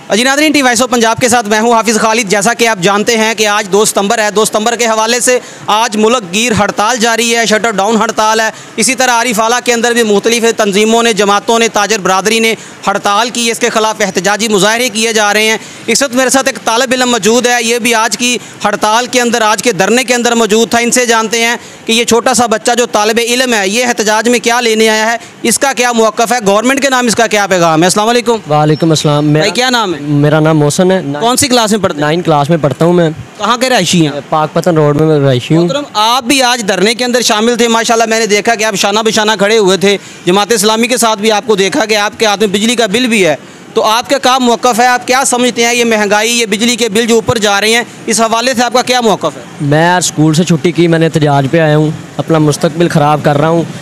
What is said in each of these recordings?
जी नाज़रीन, T voice of Punjab के साथ मैं हूं हाफिज़ खालिद। जैसा कि आप जानते हैं कि आज 2 सितंबर है। 2 सितंबर के हवाले से आज मुल्क गिर हड़ताल जारी है, शटर डाउन हड़ताल है। इसी तरह आरिफ आला के अंदर भी मुख्तलिफ तंजीमों ने, जमातों ने, ताजर बरदरी ने हड़ताल की। इसके खिलाफ एहतजाजी मुजाहरे किए जा रहे हैं। इस वक्त मेरे साथ एक तालिब इल्म मौजूद है, ये भी आज की हड़ताल के अंदर, आज के धरने के अंदर मौजूद था। इनसे जानते हैं कि ये छोटा सा बच्चा जो तालिब इल्म है, ये एहतजाज में क्या लेने आया है, इसका क्या मौक़िफ़ है, गवर्नमेंट के नाम इसका क्या पैगाम है। अस्सलाम वालेकुम। वालेकुम अस्सलाम। भाई क्या नाम है? मेरा नाम मोहसन है। कौन सी क्लास में पढ़ते हैं? 9 क्लास में पढ़ता हूँ मैं। कहाँ के रहायशी हैं? पाकपतन रोड में रहायशी हूँ। आप भी आज धरने के अंदर शामिल थे। माशाल्लाह मैंने देखा कि आप शाना बिशाना खड़े हुए थे। जमात इस्लामी के साथ भी आपको देखा कि आपके हाथ में बिजली का बिल भी है। तो आपका क्या मौक़िफ़ है, आप क्या समझते हैं, ये महंगाई, ये बिजली के बिल जो ऊपर जा रहे हैं, इस हवाले से आपका क्या मौक़िफ़ है? मैं यार स्कूल से छुट्टी की, मैंने एहतजाज पे आया हूँ, अपना मुस्तकबिल ख़राब कर रहा हूँ।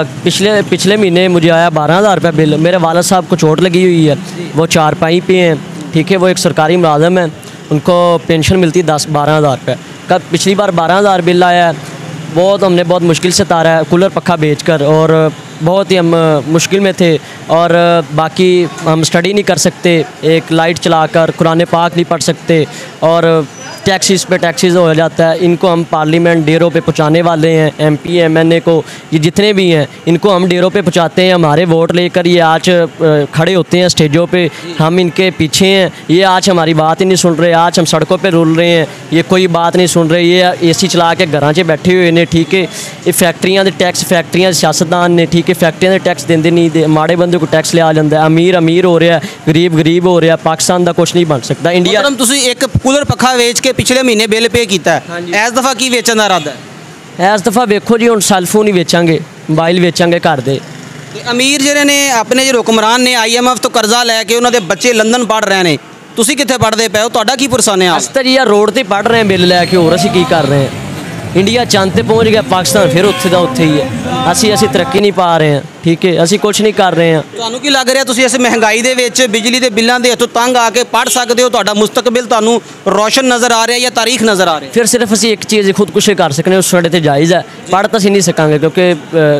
पिछले महीने मुझे आया 12,000 रुपये बिल। मेरे वालिद साहब को चोट लगी हुई है, वो चारपाई पे हैं, ठीक है, वो एक सरकारी मुलाज़म है, उनको पेंशन मिलती है 10-12 हज़ार रुपये। कब पिछली बार 12,000 बिल आया है, हमने बहुत मुश्किल से तारा है, कूलर पक्खा बेचकर, और बहुत ही हम मुश्किल में थे। और बाकी हम स्टडी नहीं कर सकते, एक लाइट चलाकर कुरान पाक नहीं पढ़ सकते, और टैक्सीज़ पे टैक्सीज़ हो जाता है। इनको हम पार्लियामेंट डेरों पे पहुँचाने वाले हैं, MP MNA को, ये जितने भी हैं इनको हम डेरों पे पहुँचाते हैं। हमारे वोट लेकर ये आज खड़े होते हैं स्टेजों पे, हम इनके पीछे हैं। ये आज हमारी बात ही नहीं सुन रहे, आज हम सड़कों पे रुल रहे हैं, ये कोई बात नहीं सुन रहे। ये AC चला के घरां च बैठे हुए ने, ठीक है। ये फैक्ट्रियां दे टैक्स, फैक्ट्रियां सियासतदान ने, ठीक है, फैक्ट्रियां दे टैक्स देंदे नहीं दे, माड़े बंदे को टैक्स लिया जाता है। अमीर अमीर हो रहा है, गरीब गरीब हो रहा है। पाकिस्तान का कुछ नहीं बन सकता। इंडिया एक कूलर पक्खा वेच के पिछले महीने बिल पे किया है, इस दफ़ा की वेचन का इरादा है? इस दफ़ा वेखो जी, हुण सैलफोन ही बेचांगे, मोबाइल बेचांगे घर दे। अमीर जिहड़े ने अपने जो हुक्मरान ने IMF तो कर्जा लैके उन्होंने बच्चे लंदन पढ़ रहे हैं, तुसीं कित्थे पढ़दे पे हो? तुहाडा की पुरसाने हाल? अस तो जी यार रोड ते पढ़ रहे हैं बिल लैके, होर असीं की कर रहे हैं। इंडिया चंद ते पहुँच गया, पाकिस्तान फिर उत्थे दा उत्थे ही है। असीं तरक्की नहीं पा रहे हैं, ठीक है, असीं कुछ नहीं कर रहे हैं। तुहानूं की लग रहा तुसीं इस महंगाई दे विच बिजली दे बिल्लां दे हत्थों तंग आके पढ़ सकते हो? तुहाडा मुस्तकबिल तुहानूं रोशन नज़र आ रहा है या तारीख नज़र आ रही है? फिर सिर्फ असीं एक चीज़ खुदकुशी कर सकते, उस साडे ते जायज़ है। पढ़ तो असीं नहीं सकांगे क्योंकि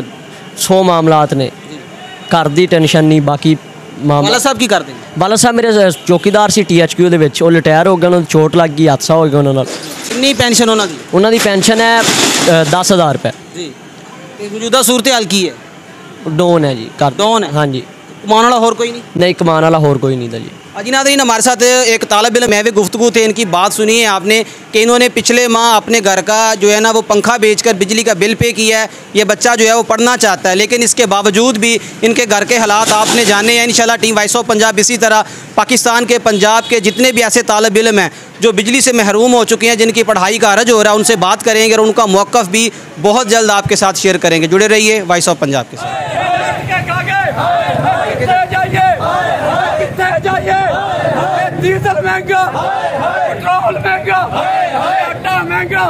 100 मामलात ने, घर दी टेंशन नहीं, बाकी बाला साहब की कर देंगे? बाला साहब मेरे चौकीदार से THQ दे विच, वो रिटायर हो गए, उन्होंने चोट लग गई, हादसा हो गया उन्होंने। कितनी पेंशन उन्होंने? उन्होंने पेंशन है 10,000 रुपये जी। मौजूदा सूरत हाल की है? डोन है जी, कर डोन है। हाँ जी। कमाने वाला होर कोई नहीं? नहीं, कमाने वाला होर कोई नहीं था जी। जी नाज़रीन, हमारे साथ एक तालिब इल्म है, भी गुफ्तगू थे, इनकी बात सुनी है आपने कि इन्होंने पिछले माह अपने घर का जो है ना वो पंखा बेचकर बिजली का बिल पे किया है। ये बच्चा जो है वो पढ़ना चाहता है, लेकिन इसके बावजूद भी इनके घर के हालात आपने जाने हैं। इंशाल्लाह टीम वॉइस ऑफ पंजाब इसी तरह पाकिस्तान के, पंजाब के जितने भी ऐसे तालिब इल्म हैं जो बिजली से महरूम हो चुके हैं, जिनकी पढ़ाई का हरज हो रहा है, उनसे बात करेंगे और उनका मौक़िफ़ भी बहुत जल्द आपके साथ शेयर करेंगे। जुड़े रहिए वॉइस ऑफ पंजाब के साथ। डीजल महंगा, पेट्रोल महंगा, आटा महंगा,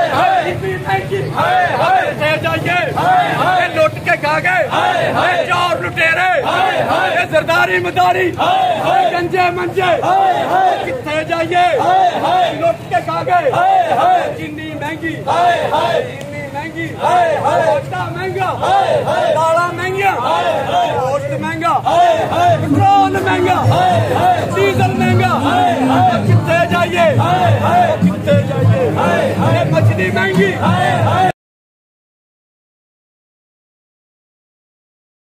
लुट के खा गए चोर लुटेरे, सरदारी मदारी, गंजे मंजे, कितने जाइए, लुट के खा गए। चीनी महंगी, महंगी, आटा महंगा, दाला महंगा, गोश्त महंगा, पेट्रोल महंगा, डीजल महंगा, कितने जाइए, कितने जाइए, मछली महंगी।